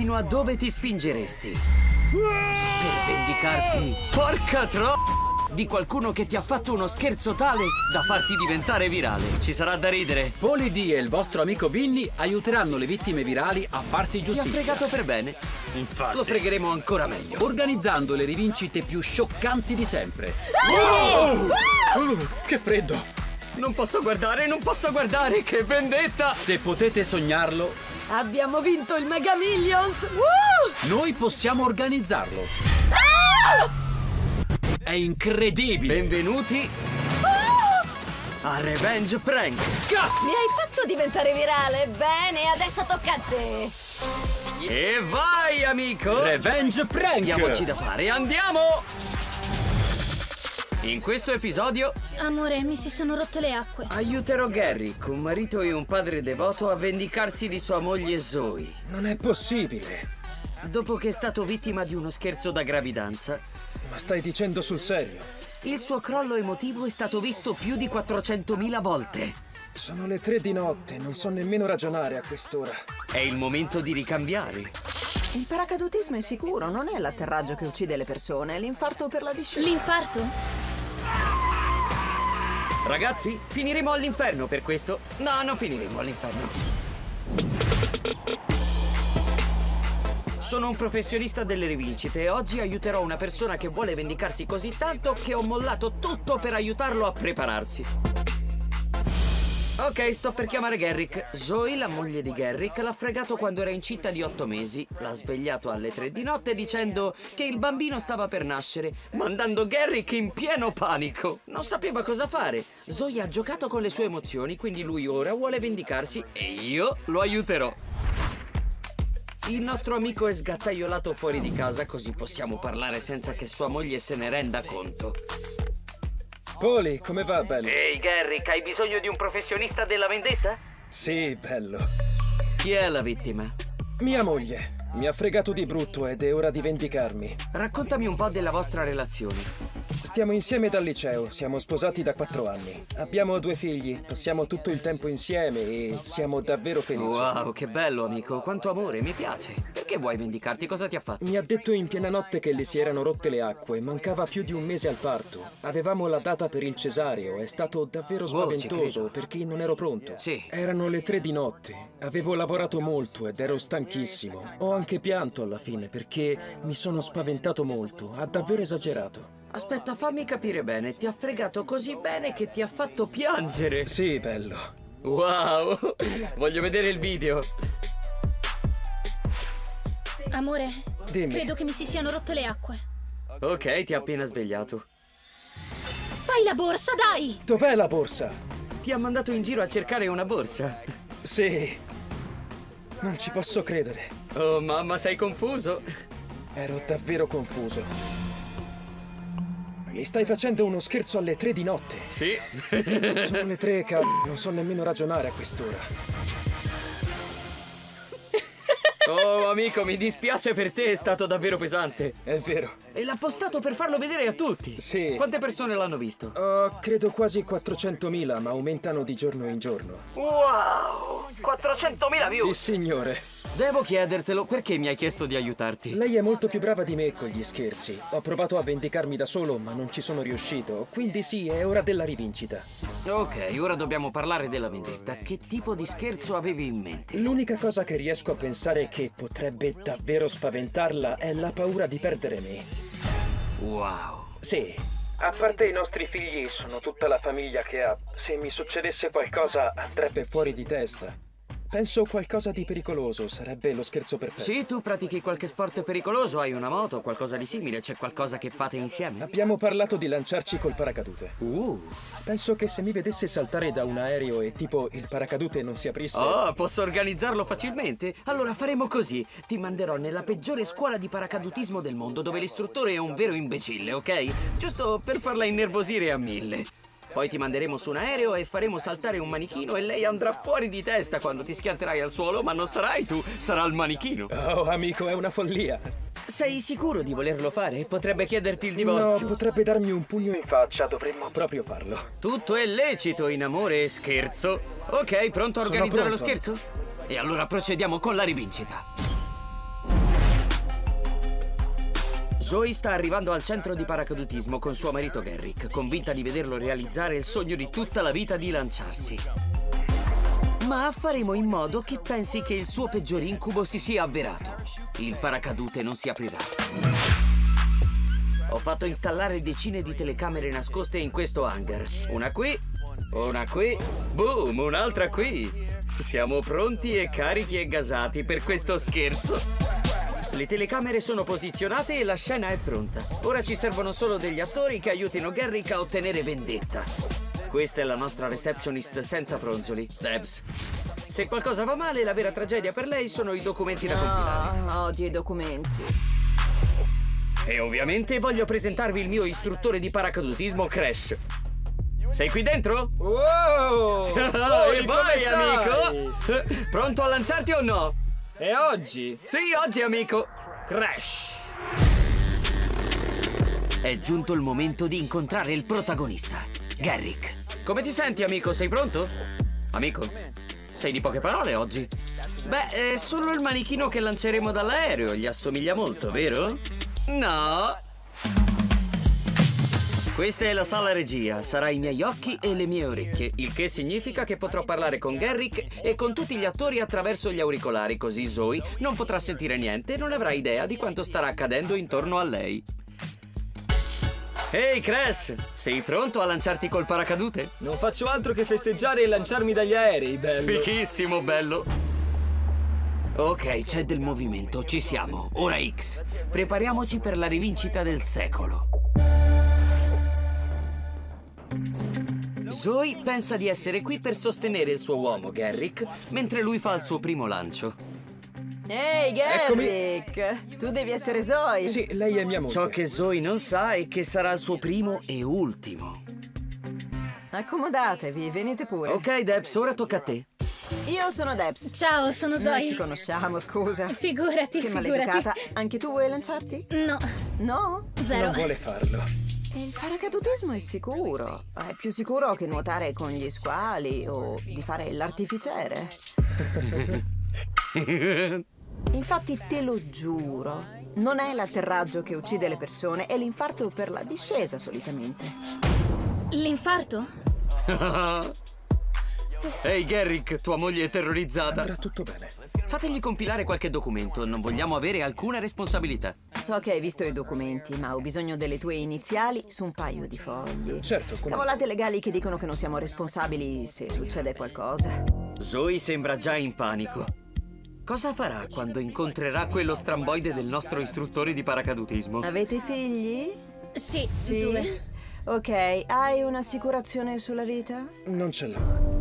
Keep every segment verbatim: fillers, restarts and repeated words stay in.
fino a dove ti spingeresti per vendicarti, porca tro... di qualcuno che ti ha fatto uno scherzo tale da farti diventare virale. Ci sarà da ridere. Paulie D e il vostro amico Vinny aiuteranno le vittime virali a farsi giustizia. Ti ha fregato per bene. Infatti. Lo fregheremo ancora meglio, organizzando le rivincite più scioccanti di sempre. Oh! Uh, che freddo. Non posso guardare, non posso guardare, che vendetta! Se potete sognarlo, abbiamo vinto il Mega Millions! Uh! Noi possiamo organizzarlo. Ah! È incredibile! Benvenuti uh! a Revenge Prank! Mi hai fatto diventare virale? Bene, adesso tocca a te! E vai, amico! Revenge Prank! Diamoci da fare, andiamo! In questo episodio... Amore, mi si sono rotte le acque. Aiuterò Garrick, un marito e un padre devoto, a vendicarsi di sua moglie Zoe. Non è possibile. Dopo che è stato vittima di uno scherzo da gravidanza. Ma stai dicendo sul serio? Il suo crollo emotivo è stato visto più di quattrocentomila volte. Sono le tre di notte, non so nemmeno ragionare a quest'ora. È il momento di ricambiare. Il paracadutismo è sicuro, non è l'atterraggio che uccide le persone, è l'infarto per la discesa. L'infarto? Ragazzi, finiremo all'inferno per questo. No, non finiremo all'inferno. Sono un professionista delle rivincite e oggi aiuterò una persona che vuole vendicarsi così tanto che ho mollato tutto per aiutarlo a prepararsi. Ok, sto per chiamare Garrick. Zoe, la moglie di Garrick, l'ha fregato quando era incinta di otto mesi. L'ha svegliato alle tre di notte dicendo che il bambino stava per nascere, mandando Garrick in pieno panico. Non sapeva cosa fare. Zoe ha giocato con le sue emozioni, quindi lui ora vuole vendicarsi e io lo aiuterò. Il nostro amico è sgattaiolato fuori di casa, così possiamo parlare senza che sua moglie se ne renda conto. Paulie, come va, bello? Ehi, Garrick, hai bisogno di un professionista della vendetta? Sì, bello. Chi è la vittima? Mia moglie. Mi ha fregato di brutto ed è ora di vendicarmi. Raccontami un po' della vostra relazione. Stiamo insieme dal liceo, siamo sposati da quattro anni. Abbiamo due figli, passiamo tutto il tempo insieme e siamo davvero felici. Wow, che bello, amico, quanto amore, mi piace. Perché vuoi vendicarti? Cosa ti ha fatto? Mi ha detto in piena notte che le si erano rotte le acque, mancava più di un mese al parto. Avevamo la data per il cesareo, è stato davvero spaventoso perché non ero pronto. Sì. Erano le tre di notte, avevo lavorato molto ed ero stanchissimo. Ho anche pianto alla fine perché mi sono spaventato molto, ha davvero esagerato. Aspetta, fammi capire bene, ti ha fregato così bene che ti ha fatto piangere. Sì, bello. Wow, voglio vedere il video. Amore, Dimmi. credo che mi si siano rotte le acque. Ok, ti ha appena svegliato. Fai la borsa, dai! Dov'è la borsa? Ti ha mandato in giro a cercare una borsa. Sì. Non ci posso credere. Oh, mamma, sei confuso? Ero davvero confuso. Mi stai facendo uno scherzo alle tre di notte? Sì. Sono le tre, cavolo, non so nemmeno ragionare a quest'ora. Oh, amico, mi dispiace per te, è stato davvero pesante. È vero. E l'ha postato per farlo vedere a tutti. Sì. Quante persone l'hanno visto? Oh, credo quasi quattrocentomila, ma aumentano di giorno in giorno. Wow, quattrocentomila views. Sì, signore. Devo chiedertelo, perché mi hai chiesto di aiutarti? Lei è molto più brava di me con gli scherzi. Ho provato a vendicarmi da solo, ma non ci sono riuscito. Quindi sì, è ora della rivincita. Ok, ora dobbiamo parlare della vendetta. Che tipo di scherzo avevi in mente? L'unica cosa che riesco a pensare che potrebbe davvero spaventarla è la paura di perdere me. Wow. Sì. A parte i nostri figli, sono tutta la famiglia che ha. Se mi succedesse qualcosa, andrebbe fuori di testa. Penso qualcosa di pericoloso, sarebbe lo scherzo perfetto. Sì, tu pratichi qualche sport pericoloso, hai una moto, qualcosa di simile, c'è qualcosa che fate insieme? Abbiamo parlato di lanciarci col paracadute. Uh. Penso che se mi vedesse saltare da un aereo e tipo il paracadute non si aprisse... Oh, posso organizzarlo facilmente? Allora faremo così. Ti manderò nella peggiore scuola di paracadutismo del mondo, dove l'istruttore è un vero imbecille, ok? Giusto per farla innervosire a mille. Poi ti manderemo su un aereo e faremo saltare un manichino e lei andrà fuori di testa quando ti schianterai al suolo, ma non sarai tu, sarà il manichino. Oh, amico, è una follia. Sei sicuro di volerlo fare? Potrebbe chiederti il divorzio. No, potrebbe darmi un pugno in faccia, dovremmo proprio farlo. Tutto è lecito in amore e scherzo. Ok, pronto a Sono organizzare pronto. lo scherzo? E allora procediamo con la rivincita. Zoe sta arrivando al centro di paracadutismo con suo marito Garrick, convinta di vederlo realizzare il sogno di tutta la vita di lanciarsi. Ma faremo in modo che pensi che il suo peggior incubo si sia avverato. Il paracadute non si aprirà. Ho fatto installare decine di telecamere nascoste in questo hangar. Una qui, una qui, boom, un'altra qui. Siamo pronti e carichi e gasati per questo scherzo. Le telecamere sono posizionate e la scena è pronta. Ora ci servono solo degli attori che aiutino Garrick a ottenere vendetta. Questa è la nostra receptionist senza fronzoli, Debs. Se qualcosa va male, la vera tragedia per lei sono i documenti da compilare. Ah, odio i documenti. E ovviamente voglio presentarvi il mio istruttore di paracadutismo, Crash. Sei qui dentro? Wow! E vai, amico! Pronto a lanciarti o no? E oggi? Sì, oggi, amico. Crash! È giunto il momento di incontrare il protagonista, Garrick. Come ti senti, amico? Sei pronto? Amico, sei di poche parole oggi. Beh, è solo il manichino che lanceremo dall'aereo. Gli assomiglia molto, vero? No. Questa è la sala regia, sarà i miei occhi e le mie orecchie, il che significa che potrò parlare con Garrick e con tutti gli attori attraverso gli auricolari, così Zoe non potrà sentire niente e non avrà idea di quanto starà accadendo intorno a lei. Ehi, hey, Crash, sei pronto a lanciarti col paracadute? Non faccio altro che festeggiare e lanciarmi dagli aerei, bello. Fichissimo, bello. Ok, c'è del movimento, ci siamo. Ora X. Prepariamoci per la rivincita del secolo. Zoe pensa di essere qui per sostenere il suo uomo, Garrick, mentre lui fa il suo primo lancio. Ehi, Garrick! Tu devi essere Zoe. Sì, lei è mia moglie. Ciò che Zoe non sa è che sarà il suo primo e ultimo. Accomodatevi, venite pure. Ok, Debs, ora tocca a te. Io sono Debs. Ciao, sono Noi Zoe. ci conosciamo, scusa. Figurati, Che figurati. maleducata. Anche tu vuoi lanciarti? No, No? zero. Non vuole farlo. Il paracadutismo è sicuro. È più sicuro che nuotare con gli squali o di fare l'artificiere. Infatti, te lo giuro, non è l'atterraggio che uccide le persone, è l'infarto per la discesa solitamente. L'infarto? Ehi, hey, Garrick, tua moglie è terrorizzata. Andrà tutto bene. Fategli compilare qualche documento, non vogliamo avere alcuna responsabilità. So che hai visto i documenti, ma ho bisogno delle tue iniziali su un paio di fogli. Certo, come... Cavolate legali che dicono che non siamo responsabili se succede qualcosa. Zoe sembra già in panico. Cosa farà quando incontrerà quello stramboide del nostro istruttore di paracadutismo? Avete figli? Sì, Sì. due. Ok, hai un'assicurazione sulla vita? Non ce l'ho.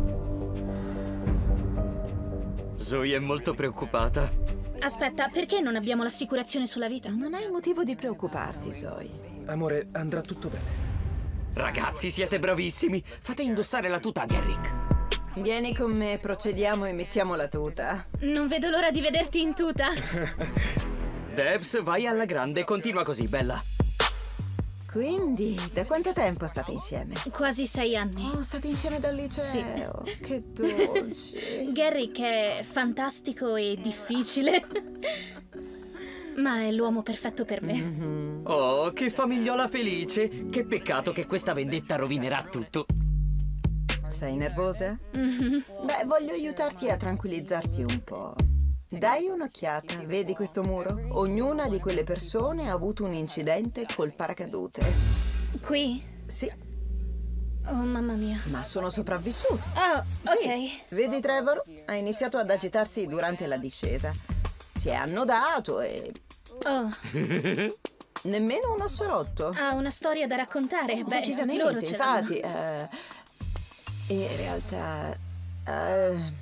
Zoe è molto preoccupata. Aspetta, perché non abbiamo l'assicurazione sulla vita? Non hai motivo di preoccuparti, Zoe. Amore, andrà tutto bene. Ragazzi, siete bravissimi. Fate indossare la tuta a Garrick. Vieni con me, procediamo e mettiamo la tuta. Non vedo l'ora di vederti in tuta. Debs, vai alla grande, continua così, bella. Quindi, da quanto tempo state insieme? Quasi sei anni. Oh, state insieme dal liceo. Che dolci. Garrick è fantastico e difficile. Ma è l'uomo perfetto per me. Mm-hmm. Oh, che famigliola felice. Che peccato che questa vendetta rovinerà tutto. Sei nervosa? Mm-hmm. Beh, voglio aiutarti a tranquillizzarti un po'. Dai un'occhiata, vedi questo muro? Ognuna di quelle persone ha avuto un incidente col paracadute. Qui? Sì, Oh, mamma mia. ma sono sopravvissuti. Oh, ok. Sì. Vedi Trevor? Ha iniziato ad agitarsi durante la discesa. Si è annodato e... Oh, nemmeno un osso rotto. ha una storia da raccontare. Beh, tutti loro Decisamente, ce infatti. l'hanno. eh, in realtà... eh,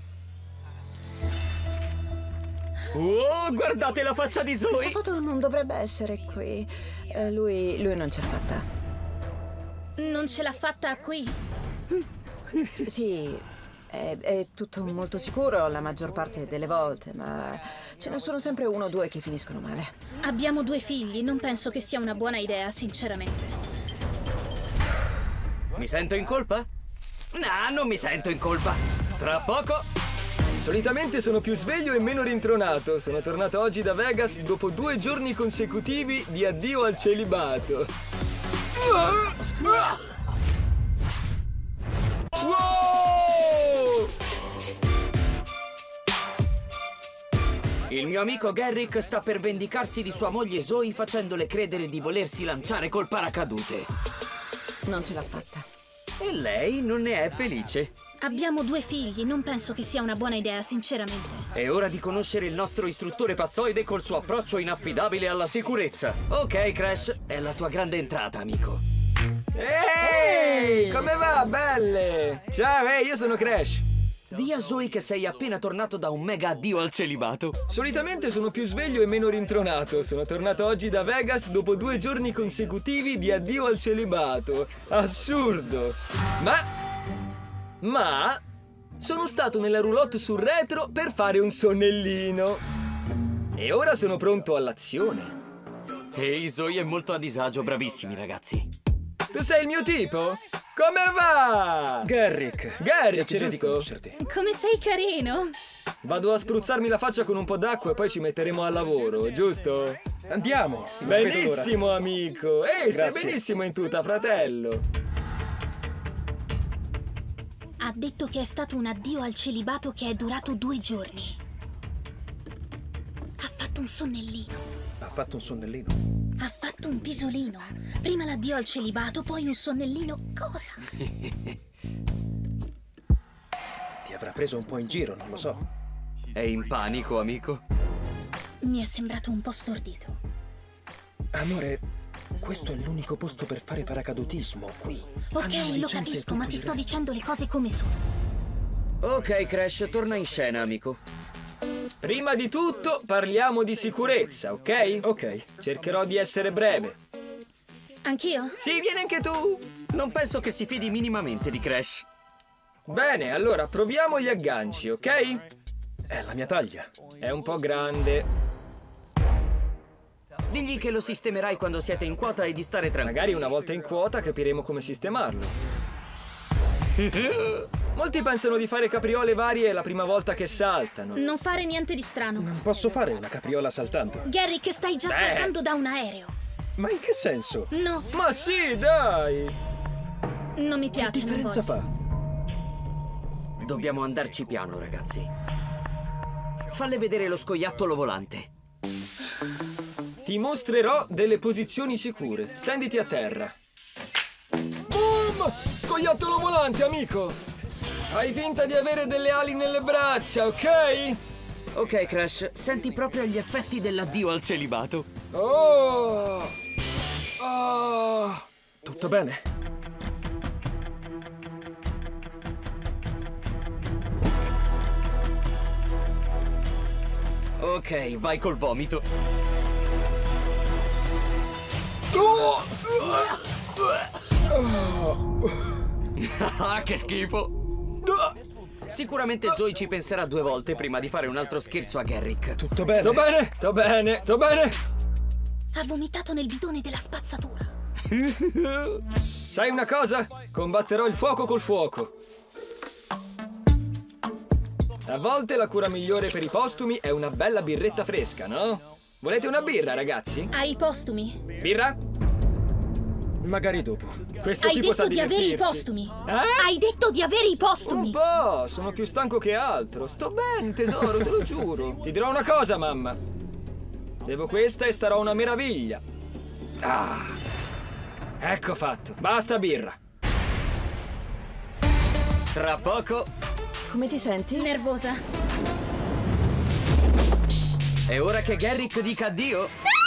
Oh, guardate la faccia di questa Zoe. foto non dovrebbe essere qui. Eh, lui, lui non ce l'ha fatta. Non ce l'ha fatta qui. Sì, è, è tutto molto sicuro la maggior parte delle volte, ma ce ne sono sempre uno o due che finiscono male. Abbiamo due figli, non penso che sia una buona idea, sinceramente. Mi sento in colpa? No, non mi sento in colpa. Tra poco... Solitamente sono più sveglio e meno rintronato. Sono tornato oggi da Vegas dopo due giorni consecutivi di addio al celibato. Wow! Il mio amico Garrick sta per vendicarsi di sua moglie Zoe facendole credere di volersi lanciare col paracadute. Non ce l'ha fatta. E lei non ne è felice. Abbiamo due figli, non penso che sia una buona idea, sinceramente. È ora di conoscere il nostro istruttore pazzoide col suo approccio inaffidabile alla sicurezza. Ok, Crash, è la tua grande entrata, amico. Ehi! Come va, belle? Ciao, ehi, io sono Crash. Dì a Zoe che sei appena tornato da un mega addio al celibato. Solitamente sono più sveglio e meno rintronato. Sono tornato oggi da Vegas dopo due giorni consecutivi di addio al celibato. Assurdo! Ma... Ma... sono stato nella roulotte sul retro per fare un sonnellino. E ora sono pronto all'azione. Ehi, Zoe è molto a disagio, bravissimi ragazzi. Tu sei il mio tipo? Come va? Garrick. Garrick, piacere di giusto? conoscerti. Come sei carino! Vado a spruzzarmi la faccia con un po' d'acqua e poi ci metteremo al lavoro, giusto? Andiamo. Non vedo l'ora. Benissimo, amico. Ehi, stai Grazie. benissimo in tuta, fratello. Ha detto che è stato un addio al celibato che è durato due giorni. Ha fatto un sonnellino. Ha fatto un sonnellino. Ha fatto un pisolino. Prima l'addio al celibato, poi un sonnellino. Cosa? Ti avrà preso un po' in giro, non lo so. È in panico, amico? Mi è sembrato un po' stordito. Amore, questo è l'unico posto per fare paracadutismo qui. Ok, Hanno lo licenze e capisco, tutto ma ti il sto resto. dicendo le cose come sono. Ok, Crash, torna in scena, amico. Prima di tutto parliamo di sicurezza, ok? Ok. Cercherò di essere breve. Anch'io? Sì, vieni anche tu. Non penso che si fidi minimamente di Crash. Bene, allora proviamo gli agganci, ok? È la mia taglia. È un po' grande. Digli che lo sistemerai quando siete in quota e di stare tranquilli. Magari una volta in quota capiremo come sistemarlo. Molti pensano di fare capriole varie la prima volta che saltano. Non fare niente di strano. Non posso fare una capriola saltando. Garrick, stai già Beh. saltando da un aereo. Ma in che senso? No, Ma sì, dai! non mi Che piace. non differenza voglio. fa? Dobbiamo andarci piano, ragazzi. Falle vedere lo scoiattolo volante. Ti mostrerò delle posizioni sicure. Stenditi a terra. Boom! Scoiattolo volante, amico! Fai finta di avere delle ali nelle braccia, ok? Ok, Crash, senti proprio gli effetti dell'addio al celibato. Oh! Oh! Tutto bene? Ok, vai col vomito. Ah, che schifo! Sicuramente Zoe ci penserà due volte prima di fare un altro scherzo a Garrick. Tutto bene? Sto bene, sto bene, sto bene! Ha vomitato nel bidone della spazzatura. Sai una cosa? Combatterò il fuoco col fuoco. A volte la cura migliore per i postumi è una bella birretta fresca, no? Volete una birra, ragazzi? Hai i postumi? Birra? Magari dopo. Questo Hai tipo sa detto di avere i divertirsi. postumi. Eh? Hai detto di avere i Un postumi. po', sono più stanco che altro. Sto bene, tesoro, te lo giuro. Ti dirò una cosa, mamma. Bevo questa e starò una meraviglia. Ah, ecco fatto. Basta birra. Tra poco Come ti senti? Nervosa. è ora che Garrick dica addio.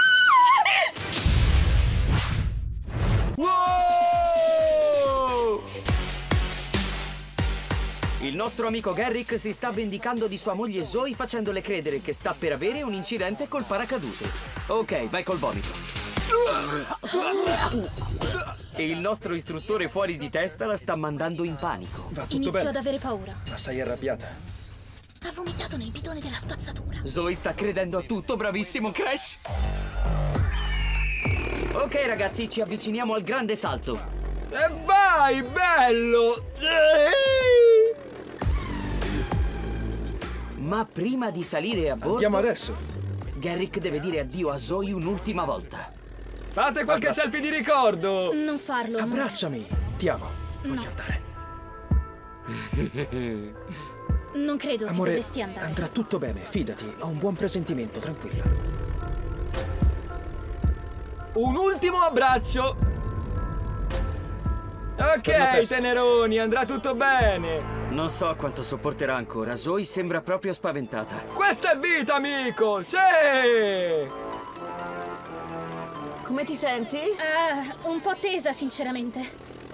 Wow! Il nostro amico Garrick si sta vendicando di sua moglie Zoe facendole credere che sta per avere un incidente col paracadute. Ok, vai col vomito. E il nostro istruttore fuori di testa la sta mandando in panico. Va tutto Inizio bene? ad avere paura. Ma sei arrabbiata? Ha vomitato nel bidone della spazzatura. Zoe sta credendo a tutto, bravissimo Crash. Ok ragazzi, ci avviciniamo al grande salto. E vai, bello! Ma prima di salire a bordo... Andiamo adesso. Garrick deve dire addio a Zoe un'ultima volta. Fate qualche Abbraccia. selfie di ricordo. Non farlo. amore. Abbracciami. Ti amo. Voglio No. andare. Non credo che Amore, dovresti andare. andrà tutto bene, fidati. Ho un buon presentimento, tranquilla. Un ultimo abbraccio. Ok, presto. teneroni, andrà tutto bene. Non so quanto sopporterà ancora. Zoe sembra proprio spaventata. Questa è vita, amico. Sì. Come ti senti? Ah, un po' tesa, sinceramente.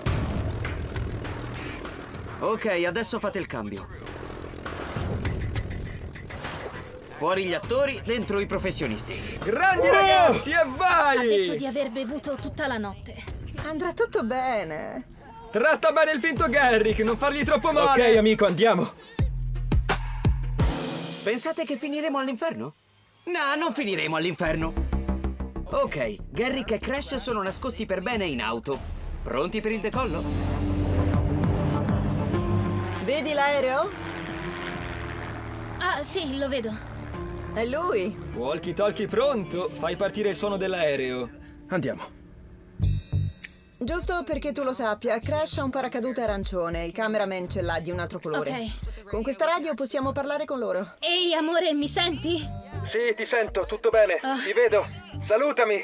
Ok, adesso fate il cambio. Fuori gli attori, dentro i professionisti. Grandi ragazzi, e vai. Ha detto di aver bevuto tutta la notte. Andrà tutto bene. Tratta bene il finto Garrick, non fargli troppo male. Ok, amico, andiamo. Pensate che finiremo all'inferno? No, non finiremo all'inferno. Ok, Garrick e Crash sono nascosti per bene in auto. Pronti per il decollo? Vedi l'aereo? Ah, sì, lo vedo. È lui. Walkie talkie pronto, fai partire il suono dell'aereo. Andiamo. Giusto perché tu lo sappia, Crash ha un paracadute arancione, il cameraman ce l'ha di un altro colore. Ok. Con questa radio possiamo parlare con loro. Ehi, amore, mi senti? Sì, ti sento, tutto bene. Ah. Ti vedo. Salutami.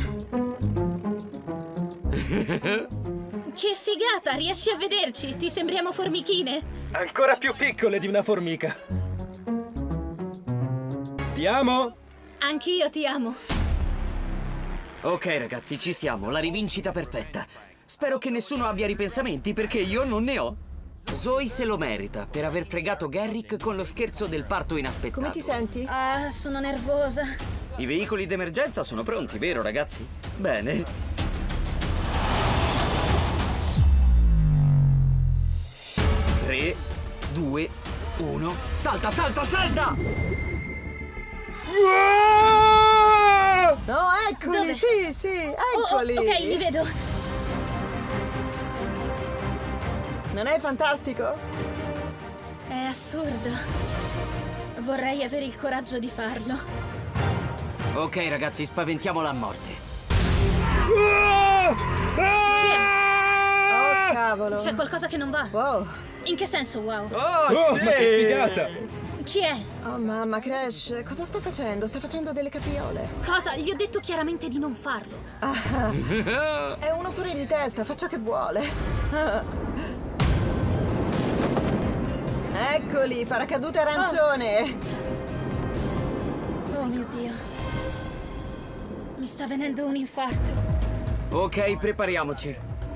Che figata, riesci a vederci? Ti sembriamo formichine? Ancora più piccole di una formica. Ti amo. Anch'io ti amo. Ok, ragazzi, ci siamo. La rivincita perfetta. Spero che nessuno abbia ripensamenti, perché io non ne ho. Zoe se lo merita per aver fregato Garrick con lo scherzo del parto inaspettato. Come ti senti? Ah, sono nervosa. I veicoli d'emergenza sono pronti, vero, ragazzi? Bene. Tre, due, uno. Salta, salta, salta! No, eccoli, Dove? sì, sì, Oh, oh, eccoli. ok, li vedo. Non è fantastico? È assurdo. Vorrei avere il coraggio di farlo. Ok, ragazzi, spaventiamola a morte. Oh, cavolo. C'è qualcosa che non va. Wow. In che senso, wow? Oh, Oh, sì. ma che figata! Chi è? Oh, mamma, Crash, cosa sta facendo? Sta facendo delle capriole. Cosa? Gli ho detto chiaramente di non farlo. È uno fuori di testa, fa ciò che vuole. Eccoli, paracadute arancione. Oh mio Dio. Mi sta venendo un infarto. Ok, prepariamoci.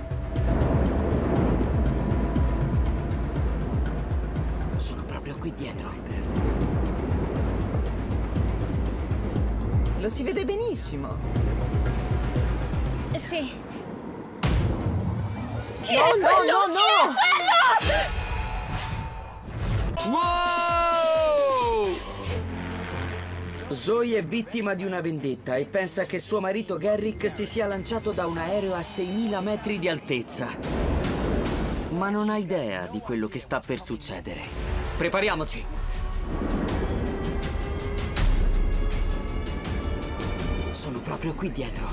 Sono proprio qui dietro. Lo si vede benissimo. Eh, Sì. Chi No, è no, quello? no, Chi no. è quello? Wow! Zoe è vittima di una vendetta e pensa che suo marito Garrick si sia lanciato da un aereo a seimila metri di altezza. Ma non ha idea di quello che sta per succedere. Prepariamoci. Sono proprio qui dietro.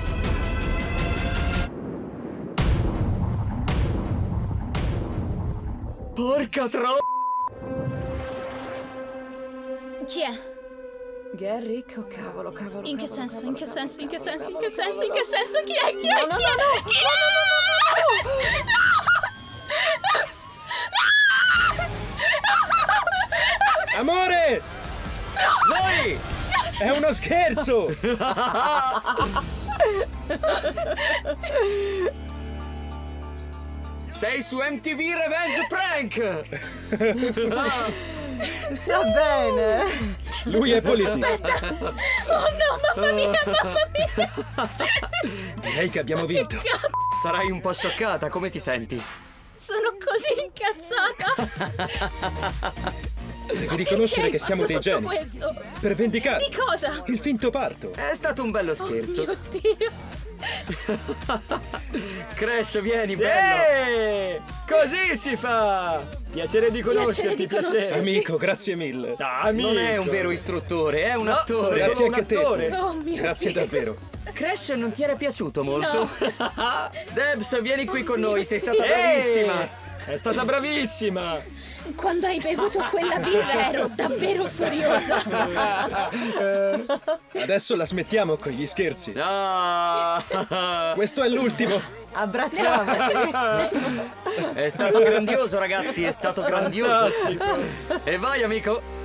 Porca tro... Chi è? Garrick, oh cavolo, cavolo. In che cavolo, senso? cavolo, In che cavolo, senso? In che cavolo, senso? In cavolo, che senso? In cavolo. che senso? Chi è? Chi è? No, no, Chi no, è? no. Chi è? Amore! Zoe! È uno scherzo! Sei su M T V Revenge Prank! Sta bene. Lui è politico. Oh no, mamma mia, mamma mia! Direi che abbiamo vinto. Sarai un po' scioccata, come ti senti? Sono così incazzata! Devi riconoscere Perché che siamo hai dei fatto geni. questo? Per vendicarti. Di cosa? Il finto parto. È stato un bello scherzo. Mio Dio! Crash, vieni, Sì! bello. Così si fa! Piacere di conoscerti, Piacere di piacere. conoscerti. Amico, grazie mille. Ah, amico. Non è un vero istruttore, è un No, sono attore. Grazie solo un anche a te. attore. Oh mio Grazie Dio. davvero. Crash non ti era piaciuto molto? No. Debs, vieni qui con noi, sei stata Eh, bravissima. È stata bravissima. Quando hai bevuto quella birra ero davvero furiosa. Adesso la smettiamo con gli scherzi. Ah, Questo è l'ultimo. Abbracciamoci. è stato grandioso, ragazzi, è stato grandioso. Fantastico. E vai, amico.